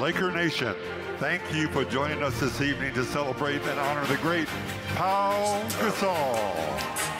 Laker Nation, thank you for joining us this evening to celebrate and honor the great Pau Gasol.